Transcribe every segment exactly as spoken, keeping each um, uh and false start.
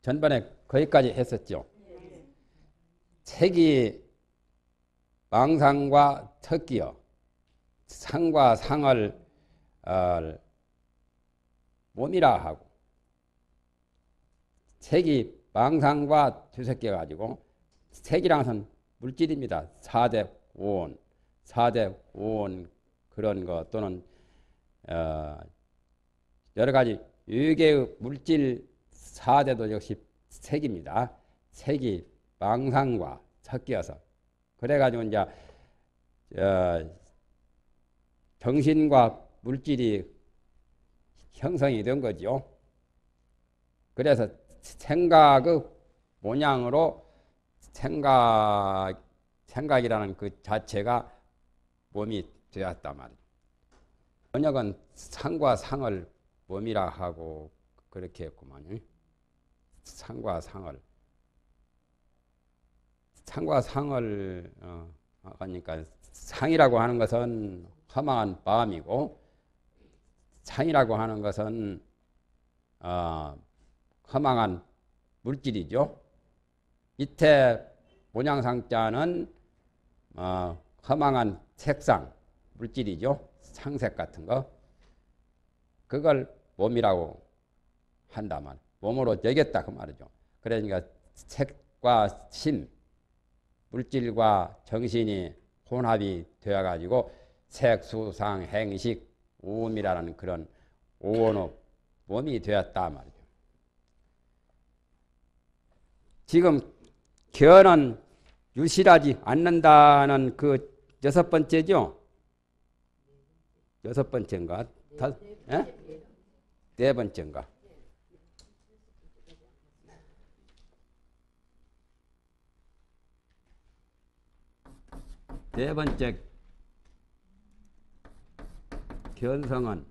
전번에 거기까지 했었죠. 색이 망상과 턱기여 상과 상을 어, 몸이라 하고 색이 망상과 뒤섞여 가지고 색이란 것은 물질입니다. 사대 오온, 사대 오온 그런 거 또는 어, 여러 가지 유계의 물질 사대도 역시 색입니다. 색이 망상과 섞여서 그래가지고 이제 어, 정신과 물질이 형성이 된 거죠. 그래서 생각의 모양으로 생각, 생각이라는 그 자체가 몸이 되었단 말이에요. 번역은 상과 상을 몸이라 하고 그렇게 했구만요. 상과 상을. 상과 상을 어, 하니까 상이라고 하는 것은 허망한 마음이고 상이라고 하는 것은 어, 허망한 물질이죠. 밑에 모양상자는 어, 허망한 색상 물질이죠. 상색 같은 거. 그걸 몸이라고 한다면 몸으로 여겼다 그 말이죠. 그러니까 색과 심 물질과 정신이 혼합이 되어 가지고 색, 수, 상, 행식, 오음이라는 그런 오원의 몸이 되었다 말이죠. 지금 견은 유실하지 않는다는 그 여섯 번째죠? 여섯 번째인가? 다, 예? 네 번째인가? 네 번째 견성은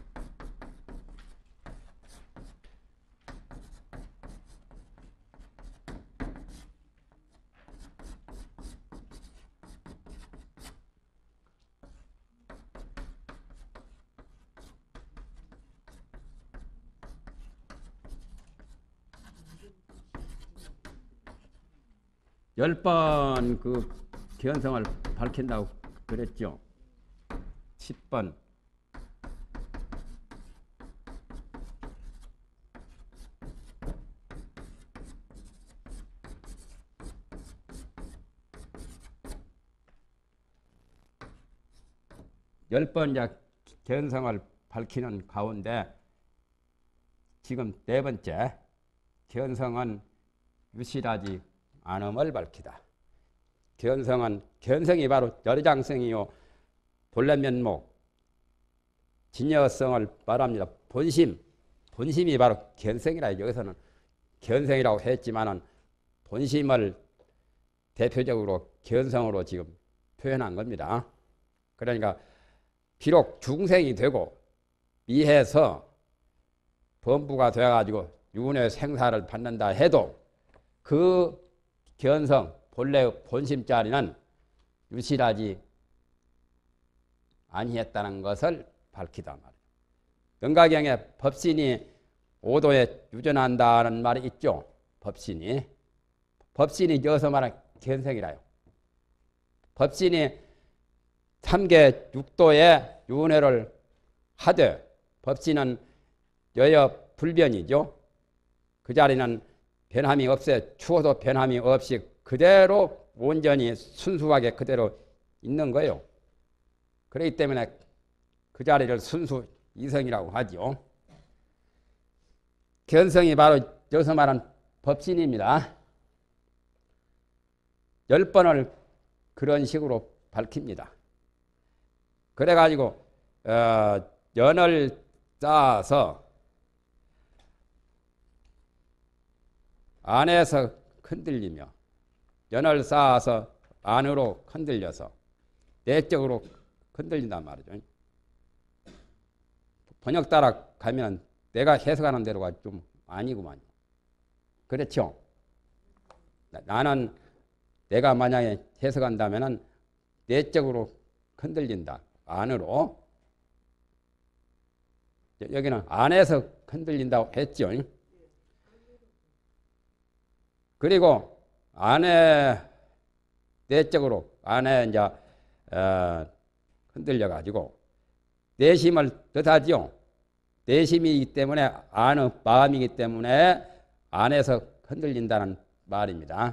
열 번 그 견성을 밝힌다고 그랬죠. 십 번. 열 번 견성을 밝히는 가운데 지금 네 번째 견성은 유실하지 않음을 밝히다. 견성은 견성이 바로 열장성이요 본래면목 진여성을 말합니다. 본심 본심이 바로 견성이라 여기서는 견성이라고 했지만은 본심을 대표적으로 견성으로 지금 표현한 겁니다. 그러니까 비록 중생이 되고 미해서 범부가 되어가지고 윤회 생사를 받는다 해도 그 견성 본래 본심자리는 유실하지 아니했다는 것을 밝히다 말이에요. 영가경에 법신이 오도에 유전한다는 말이 있죠. 법신이 법신이 여기서 말하는 견성이라요. 법신이 삼계 육도에 윤회를 하되 법신은 여여 불변이죠. 그 자리는 변함이 없어요. 추워도 변함이 없이 그대로 온전히 순수하게 그대로 있는 거예요. 그렇기 때문에 그 자리를 순수 이성이라고 하죠. 견성이 바로 여기서 말하는 법신입니다. 열 번을 그런 식으로 밝힙니다. 그래가지고 어, 연을 쌓아서 안에서 흔들리며 연을 쌓아서 안으로 흔들려서 내적으로 흔들린단 말이죠. 번역 따라 가면 내가 해석하는 대로가 좀 아니구만. 그렇죠? 나는 내가 만약에 해석한다면 내적으로 흔들린다. 안으로. 여기는 안에서 흔들린다고 했죠. 그리고 안에 내적으로 안에 이제 어, 흔들려 가지고 내심을 뜻하지요. 내심이기 때문에 안의 마음이기 때문에 안에서 흔들린다는 말입니다.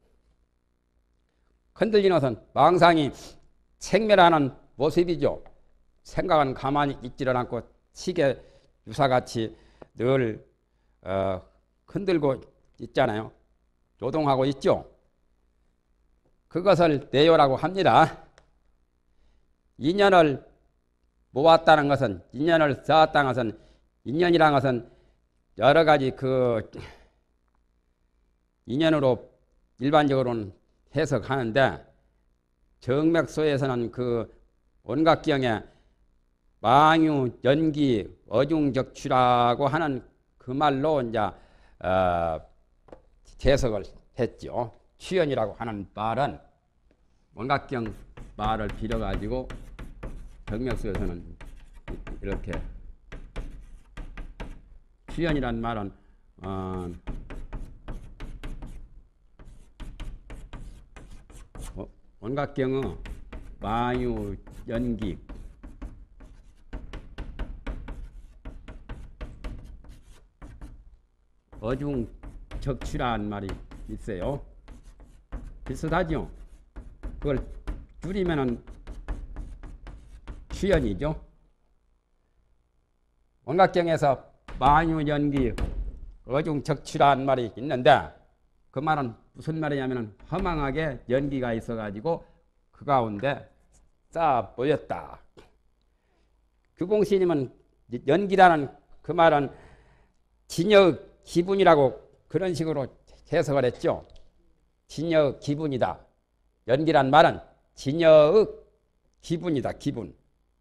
흔들리는 것은 망상이 생멸하는 모습이죠. 생각은 가만히 있지를 않고 시계 유사같이 늘 어, 흔들고 있잖아요. 요동하고 있죠. 그것을 내요라고 합니다. 인연을 모았다는 것은, 인연을 쌓았다는 것은, 인연이라는 것은 여러 가지 그 인연으로 일반적으로는 해석하는데, 정맥소에서는 그 온각경에 망유, 연기, 어중적취라고 하는 그 말로 이제 어, 해석을 했죠. 취연이라고 하는 말은 온각경 말을 빌어가지고 정맥소에서는 이렇게 취연이란 말은 어, 온각경의 망유, 연기, 어중적취라는 말이 있어요. 비슷하죠? 그걸 줄이면은 취연이죠. 온각경에서 망유, 연기, 어중적취라는 말이 있는데 그 말은 무슨 말이냐면 허망하게 연기가 있어가지고 그 가운데 쌓아 보였다. 규봉스님은 연기라는 그 말은 진여 기분이라고 그런 식으로 해석을 했죠. 진여 기분이다. 연기란 말은 진여의 기분이다. 기분.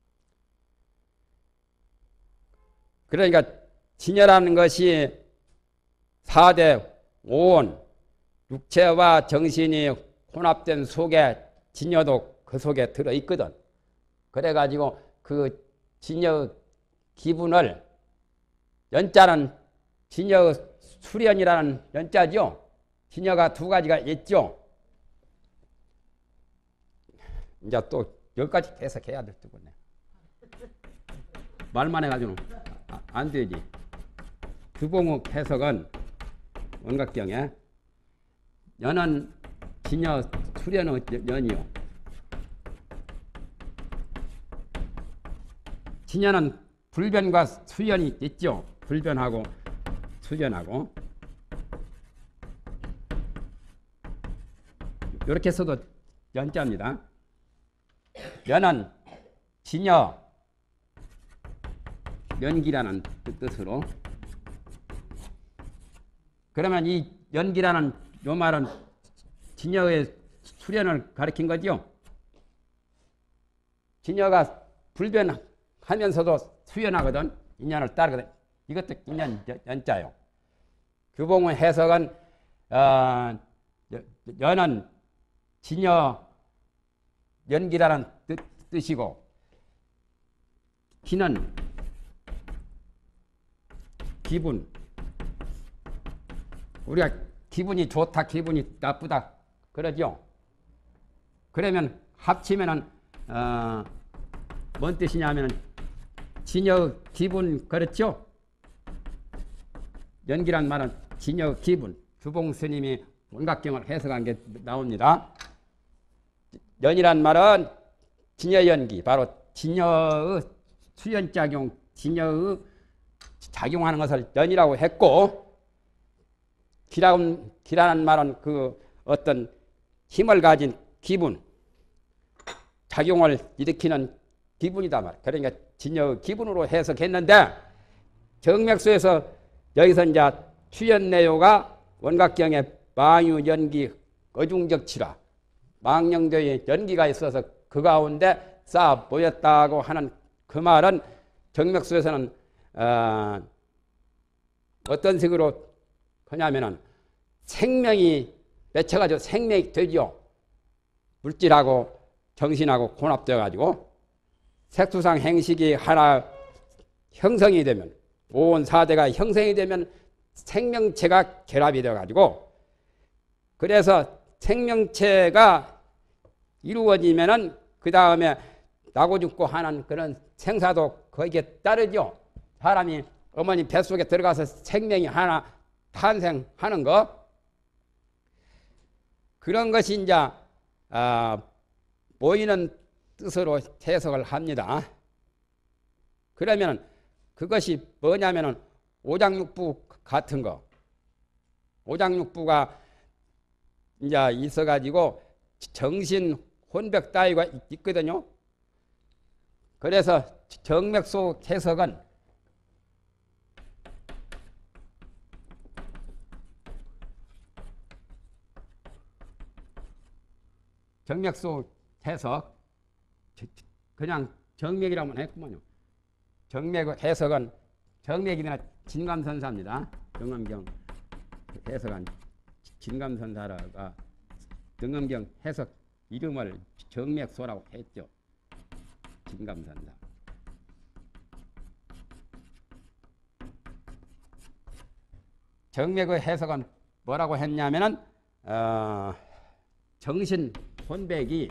그러니까 진여라는 것이 사대 오온 육체와 정신이 혼합된 속에 진여도 그 속에 들어있거든. 그래가지고 그 진여 기분을 연자는 진여 수련이라는 연자죠. 진여가 두 가지가 있죠. 이제 또 여기까지 해석해야 될 거네. 말만 해가지고는 안 되지. 규봉의 해석은 원각경에 연은 진여 수련의 연이요. 진여는 불변과 수연이 있죠. 불변하고 수연하고 이렇게 써도 연자입니다. 연은 진여 연기라는 뜻으로. 그러면 이 연기라는 요 말은 진여의 수련을 가리킨 거죠. 진여가 불변하면서도 수연하거든. 인연을 따르거든. 이것도 인연 연자요. 규봉의 해석은 어, 연은 진여 연기라는 뜻, 뜻이고 기는 기분. 우리가 기분이 좋다, 기분이 나쁘다 그러죠. 그러면 합치면은 어, 뭔 뜻이냐면은 진여 기분 그렇죠. 연기란 말은 진여 기분. 규봉 스님이 원각경을 해석한 게 나옵니다. 연이란 말은 진여 연기, 바로 진여의 수연작용, 진여의 작용하는 것을 연이라고 했고, 기라는, 기라는 말은 그 어떤 힘을 가진 기분, 작용을 일으키는 기분이다 말. 그러니까 진여 기분으로 해석했는데 정맥수에서 여기서 이제 추연 내요가 원각경에 망유 연기 어중적치라 망령도의 연기가 있어서 그 가운데 쌓아 보였다고 하는 그 말은 정맥수에서는 어, 어떤 식으로 하냐면은 생명이 맺혀가지고 생명이 되죠. 물질하고 정신하고 혼합되어 가지고 색수상 행식이 하나 형성이 되면 오온 사대가 형성이 되면 생명체가 결합이 되어 가지고 그래서 생명체가 이루어지면은 그 다음에 나고 죽고 하는 그런 생사도 거기에 따르죠. 사람이 어머니 뱃속에 들어가서 생명이 하나 탄생하는 거, 그런 것이 이제 아, 보이는 뜻으로 해석을 합니다. 그러면 그것이 뭐냐면은 오장육부 같은 거, 오장육부가 이제 있어가지고 정신 혼백 따위가 있거든요. 그래서 정맥소 해석은 정맥소 해석, 그냥 정맥이라고만 했구만요. 정맥 해석은 정맥이나 진감선사입니다. 등엄경 해석은 진감선사라가 등엄경 해석 이름을 정맥소라고 했죠. 진감선사. 정맥의 해석은 뭐라고 했냐면은 어, 정신 혼백이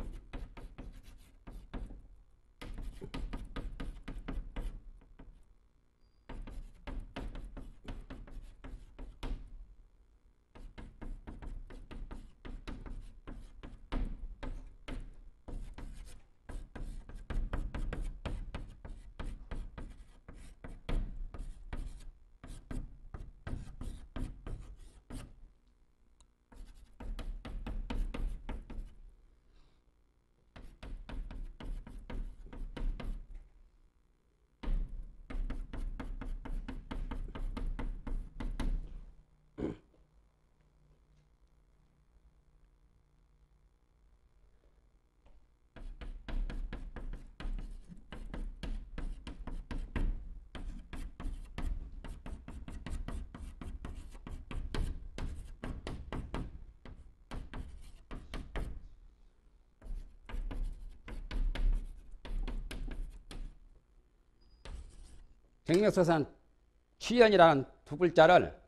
정맥소사는 취연이라는 두 글자를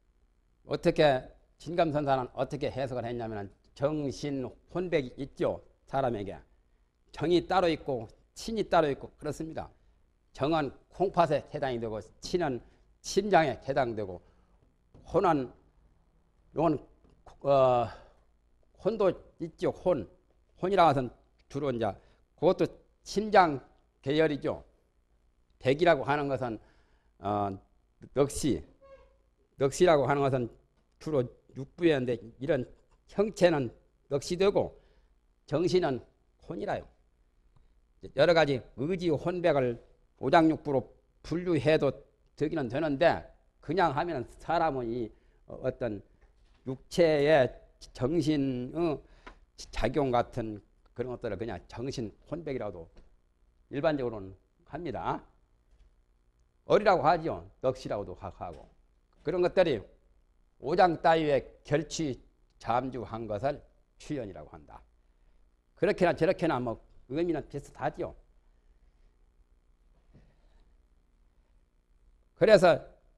어떻게 진감선사는 어떻게 해석을 했냐면 정신 혼백이 있죠. 사람에게 정이 따로 있고 친이 따로 있고 그렇습니다. 정은 콩팥에 해당이 되고 친은 심장에 해당되고 혼은 이건 어, 혼도 있죠. 혼 혼이라고 해서 주로 이제 그것도 심장 계열이죠. 백이라고 하는 것은 어, 넋이, 넋이라고 하는 것은 주로 육부였는데 이런 형체는 넋이 되고 정신은 혼이라요. 여러 가지 의지 혼백을 오장육부로 분류해도 되기는 되는데 그냥 하면 사람은 이 어떤 육체의 정신의 작용 같은 그런 것들을 그냥 정신 혼백이라도 일반적으로는 합니다. 어리라고 하죠. 넋이라고도 하고. 그런 것들이 오장 따위에 결치 잠주한 것을 취연이라고 한다. 그렇게나 저렇게나 뭐 의미는 비슷하죠. 그래서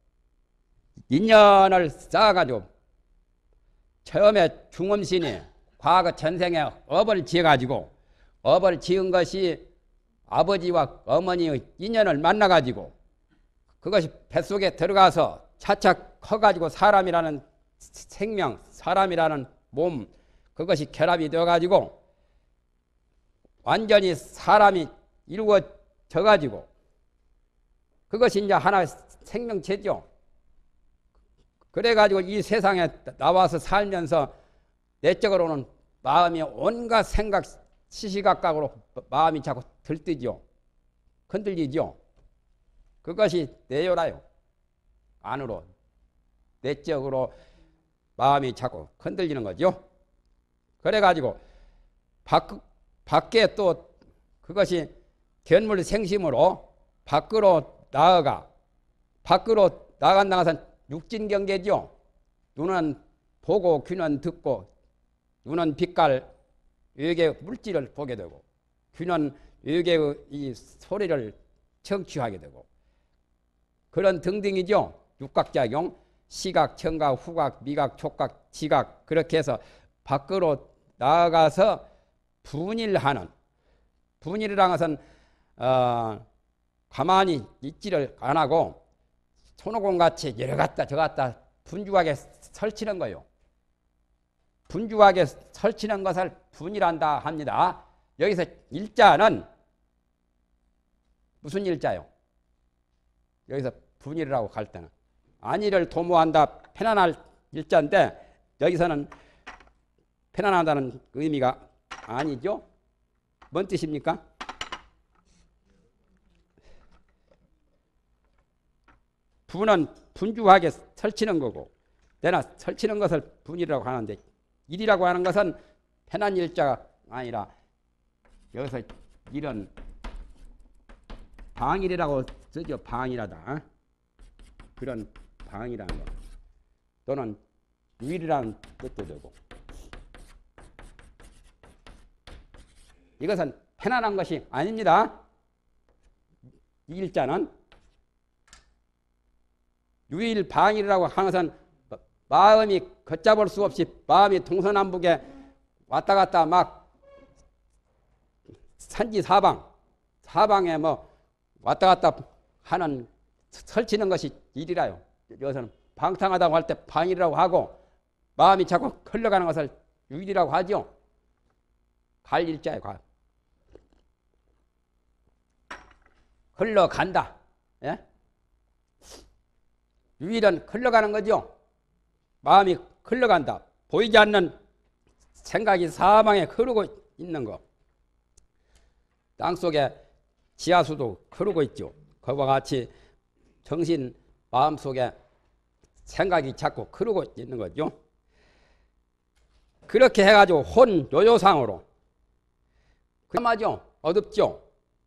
인연을 쌓아가지고 처음에 중음신이 과거 전생에 업을 지어가지고 업을 지은 것이 아버지와 어머니의 인연을 만나가지고 그것이 뱃속에 들어가서 차차 커가지고 사람이라는 생명, 사람이라는 몸, 그것이 결합이 되어가지고 완전히 사람이 이루어져가지고 그것이 이제 하나의 생명체죠. 그래가지고 이 세상에 나와서 살면서 내적으로는 마음이 온갖 생각, 시시각각으로 마음이 자꾸 들뜨죠. 흔들리죠. 그것이 내요라요. 안으로 내적으로 마음이 자꾸 흔들리는 거죠. 그래가지고 밖, 밖에 또 그것이 견물생심으로 밖으로 나아가 밖으로 나간다 해서 육진경계죠. 눈은 보고 귀는 듣고 눈은 빛깔 외계 물질을 보게 되고 귀는 외계의 이 소리를 청취하게 되고 그런 등등이죠. 육각작용. 시각, 청각, 후각, 미각, 촉각, 지각 그렇게 해서 밖으로 나아가서 분일하는 분일이라는 것은 어, 가만히 있지를 안 하고 손오공같이 여러 갖다 저 갖다 분주하게 설치는 거요. 분주하게 설치는 것을 분이란다 합니다. 여기서 일자는 무슨 일자요? 여기서 분이라고 할 때는 안위를 도모한다 편안할 일자인데 여기서는 편안하다는 의미가 아니죠. 뭔 뜻입니까? 분은 분주하게 설치는 거고 내나 설치는 것을 분이라고 하는데 일이라고 하는 것은 편한 일자가 아니라 여기서 일은 방일이라고 쓰죠. 방일하다. 그런 방이라는 것 또는 유일이라는 뜻도 되고 이것은 편안한 것이 아닙니다. 이 일자는 유일 방일이라고 하는 것은 마음이 걷잡을 수 없이 마음이 동서남북에 왔다 갔다 막 산지 사방 사방에 뭐 왔다 갔다 하는 설치는 것이 일이라요. 여기서는 방탕하다고 할 때 방일이라고 하고 마음이 자꾸 흘러가는 것을 유일이라고 하죠. 갈 일자에 갈. 흘러간다. 예? 유일은 흘러가는 거죠. 마음이 흘러간다. 보이지 않는 생각이 사방에 흐르고 있는 거. 땅속에 지하수도 흐르고 있죠. 그와 같이 정신 마음속에 생각이 자꾸 흐르고 있는 거죠. 그렇게 해가지고 혼 요요상으로 그만하죠. 어둡죠.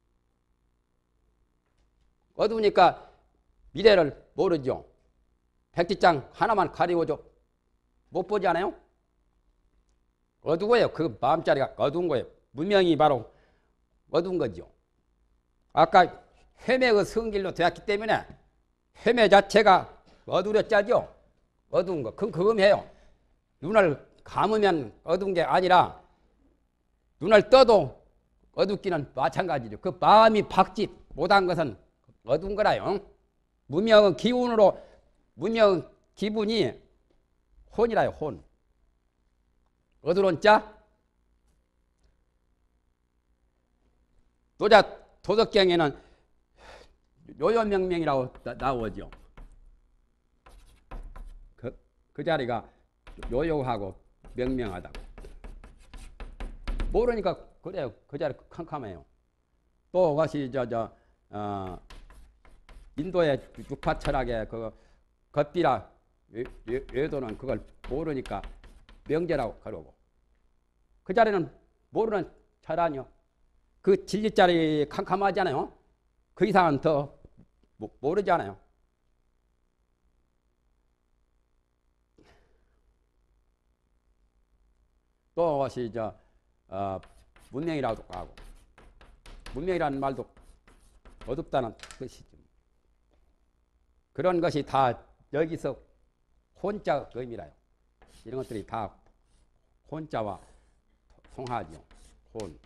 어두우니까 미래를 모르죠. 백지장 하나만 가리고도 못 보지 않아요? 어두워요. 그 마음자리가 어두운 거예요. 무명이 바로 어두운 거죠. 아까 회매 그 성질로 되었기 때문에 회매 자체가 어두웠자죠. 어두운 거. 그건 그금해요. 눈을 감으면 어두운 게 아니라 눈을 떠도 어둡기는 마찬가지죠. 그 마음이 박지 못한 것은 어두운 거라요. 무명은 기운으로 무명 기분이 혼이라요. 혼. 어두운 자. 도자 도덕경에는 요요명명이라고 나오죠. 그, 그 자리가 요요하고 명명하다고. 모르니까 그래요. 그 자리 캄캄해요. 또 그것이 저, 저, 어, 인도의 육파 철학의 그 겉비라 외도는 그걸 모르니까 명제라고 그러고 그 자리는 모르는 철학이요. 그 진리 자리 캄캄하잖아요. 그 이상은 더 모르잖아요. 또 그것이 저 어, 문명이라고도 하고 문명이라는 말도 어둡다는 뜻이죠. 그런 것이 다 여기서 혼자 의미라요. 이런 것들이 다 혼자와 통하죠. 혼.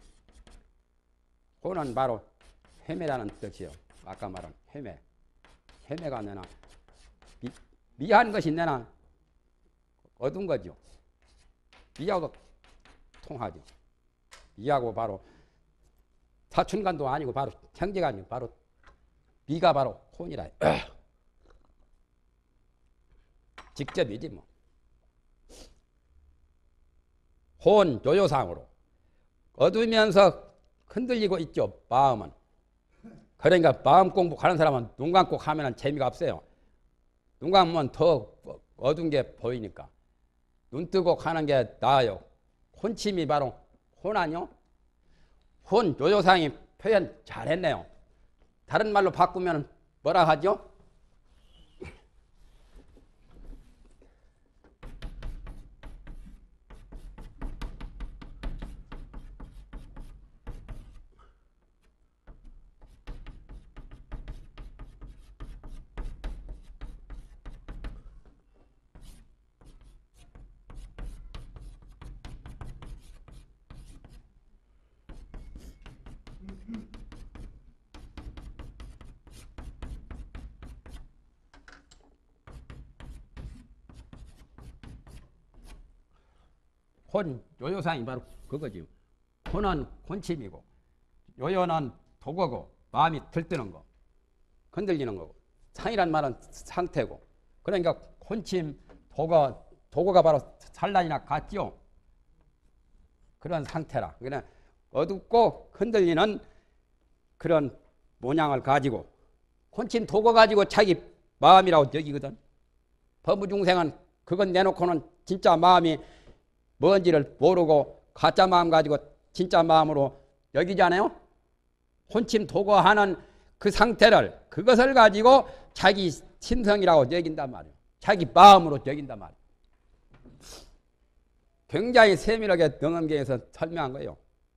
혼은 바로 헤매라는 뜻이요. 아까 말한 헤매. 헤매가 내나 미, 미한 것이 내나 어두운 거죠. 미하고 통하죠. 미하고 바로 사춘간도 아니고 바로 형제가 아니고 바로 미가 바로 혼이라. 직접이지 뭐. 혼 요요상으로 어두우면서 흔들리고 있죠. 마음은. 그러니까 마음 공부하는 사람은 눈 감고 하면 재미가 없어요. 눈 감으면 더 어두운 게 보이니까. 눈 뜨고 하는 게 나아요. 혼침이 바로 혼 아니요? 혼 요요상이 표현 잘했네요. 다른 말로 바꾸면 뭐라 하죠? 혼 요요상이 바로 그거지. 혼은 혼침이고 요요는 도거고 마음이 들뜨는 거, 흔들리는 거고 상이란 말은 상태고 그러니까 혼침, 도거, 도거가 바로 산란이나 같죠. 그런 상태라. 그냥 어둡고 흔들리는 그런 모양을 가지고 혼침, 도거 가지고 자기 마음이라고 여기거든. 범부중생은 그건 내놓고는 진짜 마음이 뭔지를 모르고 가짜 마음 가지고 진짜 마음으로 여기잖아요. 혼침 도거하는 그 상태를 그것을 가지고 자기 심성이라고 여긴단 말이에요. 자기 마음으로 여긴단 말이에요. 굉장히 세밀하게 능엄경에서 설명한 거예요.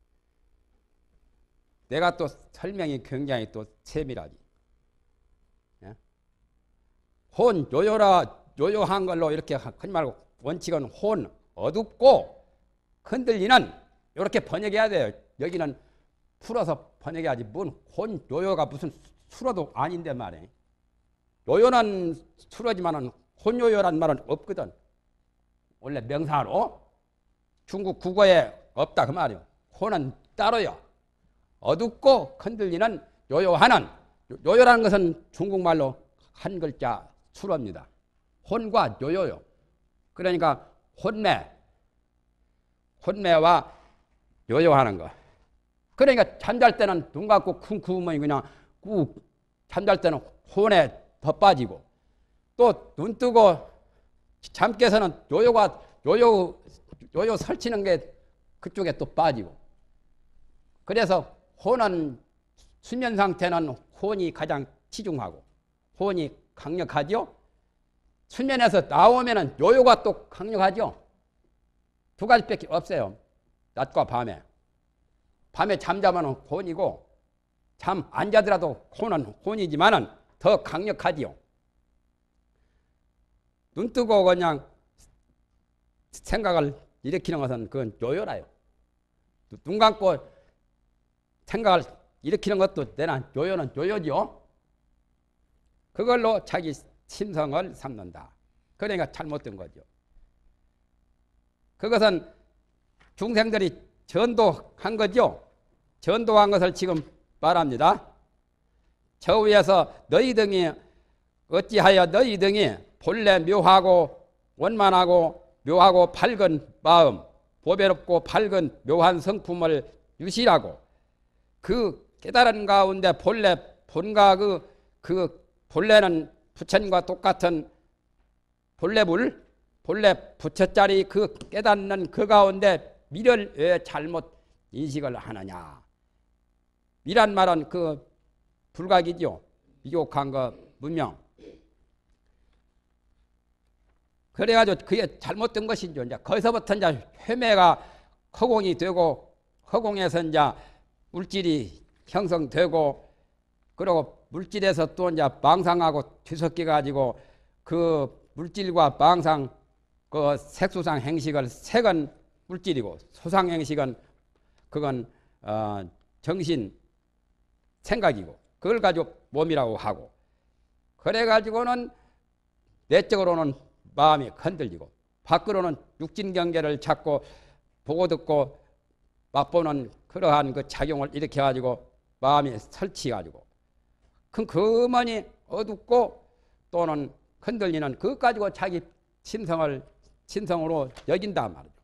내가 또 설명이 굉장히 또 세밀하지. 예? 혼 요요라 요요한 걸로 이렇게 하지 말고 원칙은 혼 어둡고 흔들리는 이렇게 번역해야 돼요. 여기는 풀어서 번역해야지. 뭔 혼 요요가 무슨 수로도 아닌데 말이에요. 요요는 수로지만은 혼 요요란 말은 없거든. 원래 명사로 중국 국어에 없다 그 말이에요. 혼은 따로요. 어둡고 흔들리는 요요하는 요요라는 것은 중국말로 한 글자 수로입니다. 혼과 요요요. 그러니까 혼매, 혼매와 요요하는 거. 그러니까 잠잘 때는 눈 감고 쿵쿵하면 그냥 꾹 잠잘 때는 혼에 더 빠지고 또 눈 뜨고 잠 깨서는 요요가 요요 요요 설치는 게 그쪽에 또 빠지고 그래서 혼은 수면 상태는 혼이 가장 치중하고 혼이 강력하죠. 수면에서 나오면은 요요가 또 강력하죠. 두 가지밖에 없어요. 낮과 밤에. 밤에 잠자면 혼이고 잠 안 자더라도 혼은 혼이지만은 더 강력하지요. 눈 뜨고 그냥 생각을 일으키는 것은 그건 요요라요. 눈 감고 생각을 일으키는 것도 내나 요요는 요요죠. 그걸로 자기 심성을 삼는다. 그러니까 잘못된 거죠. 그것은 중생들이 전도한 거죠. 전도한 것을 지금 말합니다. 저 위에서 너희 등이 어찌하여 너희 등이 본래 묘하고 원만하고 묘하고 밝은 마음, 보배롭고 밝은 묘한 성품을 유시라고 그 깨달은 가운데 본래 본가 그, 그 본래는 부처님과 똑같은 본래불, 본래 부처짜리 그 깨닫는 그 가운데 미를 왜 잘못 인식을 하느냐. 미란 말은 그 불각이죠. 미혹한 거 문명. 그래가지고 그게 잘못된 것이죠. 이제 거기서부터 이제 회매가 허공이 되고 허공에서 이제 물질이 형성되고 그리고 물질에서 또 이제 망상하고 뒤섞여 가지고 그 물질과 망상 그 색수상 행식을 색은 물질이고 소상 행식은 그건 어 정신 생각이고 그걸 가지고 몸이라고 하고 그래 가지고는 내적으로는 마음이 흔들리고 밖으로는 육진 경계를 찾고 보고 듣고 맛보는 그러한 그 작용을 일으켜 가지고 마음이 설치 가지고 그 그만이 어둡고 또는 흔들리는 그것 가지고 자기 심성을 심성으로 여긴다 말이죠.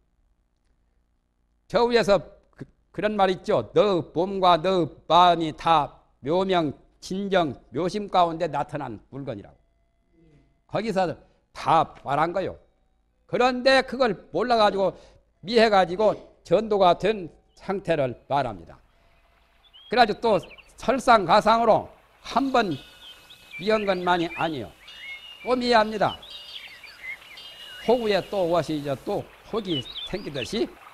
저 위에서 그, 그런 말 있죠. 너 몸과 너 마음이 다 묘명 진정 묘심 가운데 나타난 물건이라고. 거기서 다 말한 거요. 그런데 그걸 몰라가지고 미해가지고 전도가 된 상태를 말합니다. 그래가지고 또 설상가상으로 한 번 미한 것만이 아니에요. 또 미해합니다. 호구에 또 무엇이 이제 또 혹이 생기듯이